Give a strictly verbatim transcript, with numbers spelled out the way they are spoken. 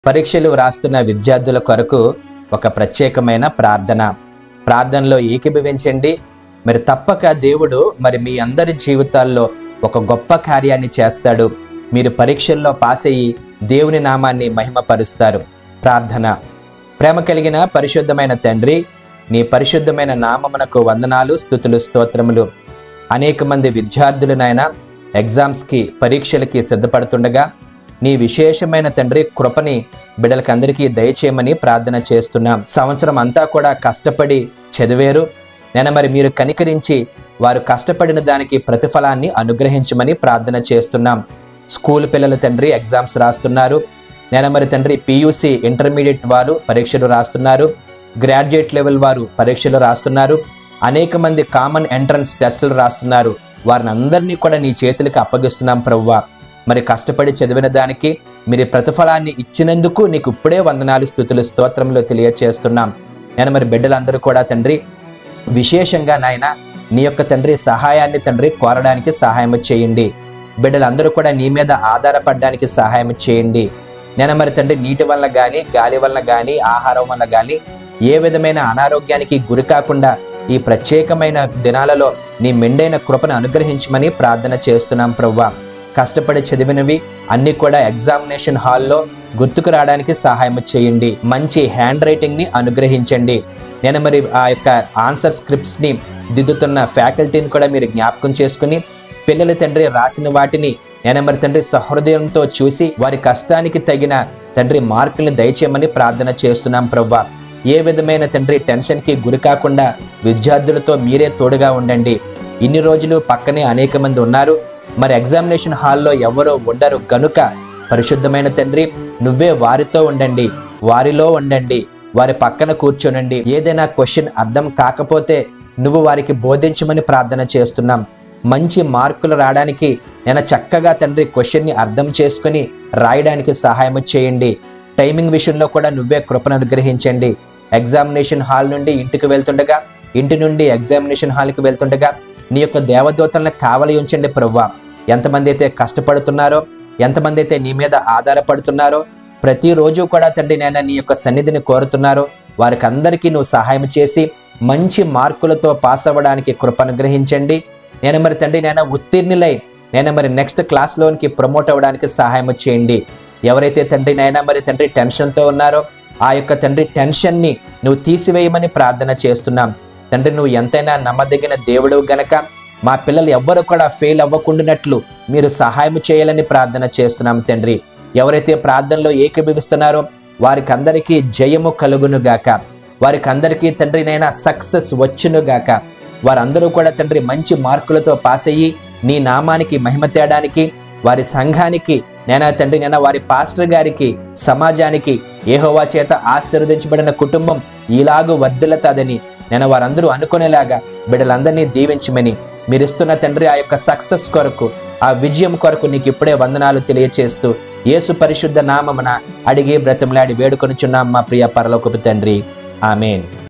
పరీక్షలు వ్రాస్తున్న విద్యార్థుల కొరకు ఒక ప్రత్యేకమైన ప్రార్థన ప్రార్థనలో ఏకీభవించండి. మరి తప్పక దేవుడు మరి మీ అందరి జీవితాల్లో ఒక గొప్ప కార్యాన్ని చేస్తాడు. మీరు పరీక్షల్లో పాస్ అయ్యి దేవుని నామాన్ని మహిమపరుస్తారు. ప్రార్థన. ప్రేమ కలిగిన పరిశుద్ధమైన తండ్రి, నీ పరిశుద్ధమైన నామమునకు వందనాలు, స్తుతులు, స్తోత్రములు. అనేక మంది విద్యార్థులు నాయన ఎగ్జామ్స్కి పరీక్షలకి సిద్ధపడుతుండగా నీ విశేషమైన తండ్రి కృపని బిడ్డలకందరికీ దయచేయమని ప్రార్థన చేస్తున్నాం. సంవత్సరం అంతా కూడా కష్టపడి చదివారు నేను మరి మీరు కనికరించి వారు కష్టపడిన దానికి ప్రతిఫలాన్ని అనుగ్రహించమని ప్రార్థన చేస్తున్నాం. స్కూల్ పిల్లల తండ్రి ఎగ్జామ్స్ రాస్తున్నారు నేను మరి తండ్రి పియూసి ఇంటర్మీడియట్ వారు పరీక్షలు రాస్తున్నారు, గ్రాడ్యుయేట్ లెవెల్ వారు పరీక్షలు రాస్తున్నారు, అనేక మంది కామన్ ఎంట్రన్స్ టెస్టులు రాస్తున్నారు. వారిని అందరినీ కూడా నీ చేతులకు అప్పగిస్తున్నాం ప్రభువా. మరి కష్టపడి చదివిన దానికి మీరు ప్రతిఫలాన్ని ఇచ్చినందుకు నీకు ఇప్పుడే వందనాలు, స్తుతులు, స్తోత్రములు తెలియచేస్తున్నాం. నేను మరి బిడ్డలందరూ కూడా తండ్రి విశేషంగా నాయన నీ యొక్క తండ్రి సహాయాన్ని తండ్రి కోరడానికి సహాయం చేయండి. బిడ్డలందరూ కూడా నీ మీద ఆధారపడడానికి సహాయం చేయండి. నేను మరి తండ్రి నీటి వల్ల కానీ గాలి వల్ల కానీ ఆహారం వల్ల కానీ ఏ విధమైన అనారోగ్యానికి గురి కాకుండా ఈ ప్రత్యేకమైన దినాలలో నీ మెండైన కృపను అనుగ్రహించమని ప్రార్థన చేస్తున్నాం ప్రభువా. కష్టపడి చదివినవి అన్ని కూడా ఎగ్జామినేషన్ హాల్లో గుర్తుకు రావడానికి సహాయం చేయండి. మంచి హ్యాండ్ రైటింగ్ ని అనుగ్రహించండి. నేను మరి ఆ యొక్క ఆన్సర్ స్క్రిప్ట్స్ ని దిద్దుతున్న ఫ్యాకల్టీని కూడా మీరు జ్ఞాపకం చేసుకుని పిల్లల తండ్రి రాసిన వాటిని నేను మరి తండ్రి సహృదయంతో చూసి వారి కష్టానికి తగిన తండ్రి మార్కుల్ని దయచేయమని ప్రార్థన చేస్తున్నాం ప్రభువా. ఏ విధమైన తండ్రి టెన్షన్కి గురి కాకుండా విద్యార్థులతో మీరే తోడుగా ఉండండి. ఇన్ని రోజులు పక్కనే అనేక మంది ఉన్నారు, మరి ఎగ్జామినేషన్ హాల్లో ఎవరో ఉండరు గనుక పరిశుద్ధమైన తండ్రి నువ్వే వారితో ఉండండి, వారిలో ఉండండి, వారి పక్కన కూర్చోనండి. ఏదైనా క్వశ్చన్ అర్థం కాకపోతే నువ్వు వారికి బోధించమని ప్రార్థన చేస్తున్నాం. మంచి మార్కులు రావడానికి నేను చక్కగా తండ్రి క్వశ్చన్ని అర్థం చేసుకుని రాయడానికి సహాయం చేయండి. టైమింగ్ విషయంలో కూడా నువ్వే కృపను అనుగ్రహించండి. ఎగ్జామినేషన్ హాల్ నుండి ఇంటికి వెళ్తుండగా, ఇంటి నుండి ఎగ్జామినేషన్ హాల్కి వెళ్తుండగా నీ యొక్క దేవదూతలను కావలి ఉంచండి ప్రభువా. ఎంతమంది అయితే కష్టపడుతున్నారో, ఎంతమంది అయితే నీ మీద ఆధారపడుతున్నారో, ప్రతిరోజు కూడా తండ్రి నేను నీ యొక్క సన్నిధిని కోరుతున్నారో వారికి అందరికీ నువ్వు సహాయం చేసి మంచి మార్కులతో పాస్ అవ్వడానికి కృప అనుగ్రహించండి. నేను మరి తండ్రి నేను ఉత్తీర్ణులై నేను మరి నెక్స్ట్ క్లాస్లోనికి ప్రమోట్ అవ్వడానికి సహాయం చేయండి. ఎవరైతే తండ్రి నైనా మరి తండ్రి టెన్షన్తో ఉన్నారో ఆ యొక్క తండ్రి టెన్షన్ని నువ్వు తీసివేయమని ప్రార్థన చేస్తున్నాం. తండ్రి నువ్వు ఎంతైనా నమ్మదగిన దేవుడు గనక మా పిల్లలు ఎవ్వరు కూడా ఫెయిల్ అవ్వకుండానట్లు మీరు సహాయం చేయాలని ప్రార్థన చేస్తున్నాం తండ్రి. ఎవరైతే ప్రార్థనలో ఏకీభవిస్తున్నారో వారికి అందరికీ జయము కలుగును గాక, వారికి అందరికీ తండ్రి నైనా సక్సెస్ వచ్చును గాక. వారందరూ కూడా తండ్రి మంచి మార్కులతో పాస్ అయ్యి నీ నామానికి మహిమ తేడానికి, వారి సంఘానికి నేనా తండ్రి నేను వారి పాస్టర్ గారికి, సమాజానికి యెహోవా చేత ఆశీర్వదించబడిన కుటుంబం ఇలాగూ వర్ధిల్లుతాదని నేను వారందరూ అనుకునేలాగా బిడ్డలందరినీ దీవించమని మీరిస్తున్న తండ్రి ఆ యొక్క సక్సెస్ కొరకు, ఆ విజయం కొరకు నీకు ఇప్పుడే వందనాలు తెలియచేస్తూ యేసు పరిశుద్ధ నామమున అడిగి బ్రతిమలాడి వేడుకొనుచున్నాం మా ప్రియ పరలోకపు తండ్రి. ఆమేన్.